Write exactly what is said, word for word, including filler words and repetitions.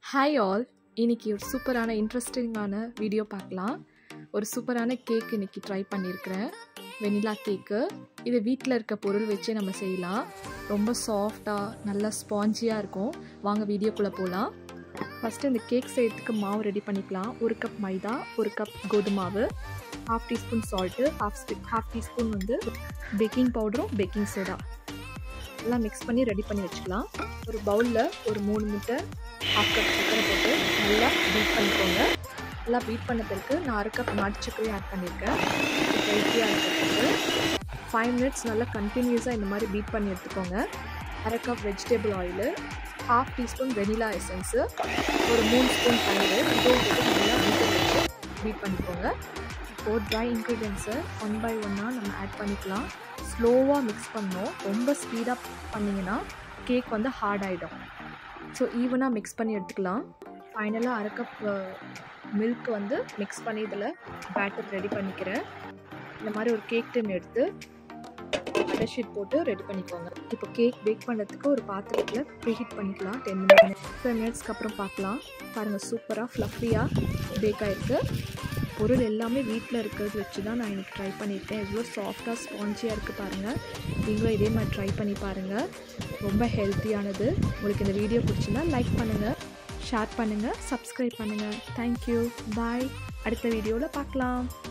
Hi all, இன்றைக்கி ஒரு சூப்பரான இன்ட்ரெஸ்டிங்கான வீடியோ பார்க்கலாம். ஒரு சூப்பரான கேக் இன்றைக்கி ட்ரை பண்ணியிருக்கிறேன், வெனிலா கேக்கு. இது வீட்டில் இருக்க பொருள் வச்சே நம்ம செய்யலாம். ரொம்ப சாஃப்டாக நல்லா ஸ்பாஞ்சியாக இருக்கும். வாங்க வீடியோக்குள்ளே போகலாம். ஃபஸ்ட்டு இந்த கேக் செய்யறதுக்கு மாவு ரெடி பண்ணிக்கலாம். ஒரு கப் மைதா, ஒரு கப் கோதுமை மாவு, half teaspoon salt, half half teaspoon வந்து பேக்கிங் பவுடரும் பேக்கிங் சோடா எல்லாம் மிக்ஸ் பண்ணி ரெடி பண்ணி வச்சுக்கலாம். ஒரு பவுலில் ஒரு மூணு முட்டை, ஹாஃப் கப் சக்கரை போட்டு நல்லா பீட் பண்ணிக்கோங்க. நல்லா பீட் பண்ண பிறகு நான் அரை கப் நாட்டு சக்கரையும் ஆட் பண்ணியிருக்கேன். ஹெல்த்தியாக இருக்கிறதுக்கு ஃபைவ் மினிட்ஸ் நல்லா கண்டினியூஸாக இந்த மாதிரி பீட் பண்ணி எடுத்துக்கோங்க. அரை cup vegetable oil, half teaspoon vanilla essence, ஒரு மூணு ஸ்பூன் தயிர், இதுவும் போட்டு நல்லா பீட் வச்சு பீட் பண்ணிக்கோங்க. இப்போது ட்ரை இன்க்ரீடியன்ஸை ஒன் பை ஒன்னாக நம்ம ஆட் பண்ணிக்கலாம். ஸ்லோவாக மிக்ஸ் பண்ணோம். ரொம்ப ஸ்பீடாக பண்ணிங்கன்னா கேக் வந்து ஹார்ட் ஆகிடும். ஸோ ஈவனாக மிக்ஸ் பண்ணி எடுத்துக்கலாம். ஃபைனலாக அரை கப் மில்க் வந்து மிக்ஸ் பண்ணி இதில் பேட்டர் ரெடி பண்ணிக்கிறேன். இந்த மாதிரி ஒரு கேக் டின் எடுத்து பட்டர் ஷீட் போட்டு ரெடி பண்ணிக்கோங்க. இப்போ கேக் பேக் பண்ணுறதுக்கு ஒரு பாத்திரத்தில் ப்ரீஹீட் பண்ணிக்கலாம். டென் மினிட்ஸ் ஃபைவ் மினிட்ஸ்க்கு அப்புறம் பார்க்கலாம். பாருங்கள், சூப்பராக ஃப்ளஃபியாக பேக் ஆகிருக்கு. பொருள் எல்லாமே வீட்டில் இருக்கிறது வச்சு தான் நான் இன்றைக்கி ட்ரை பண்ணியிருக்கேன். எவ்வளோ சாஃப்டாக ஸ்பான்ஜியாக இருக்குது பாருங்கள். நீங்களும் இதே மாதிரி ட்ரை பண்ணி பாருங்கள். ரொம்ப ஹெல்த்தியானது. உங்களுக்கு இந்த வீடியோ பிடிச்சிருந்தா லைக் பண்ணுங்கள், ஷேர் பண்ணுங்கள், சப்ஸ்கிரைப் பண்ணுங்கள். Thank you, bye. அடுத்த வீடியோவில் பார்க்கலாம்.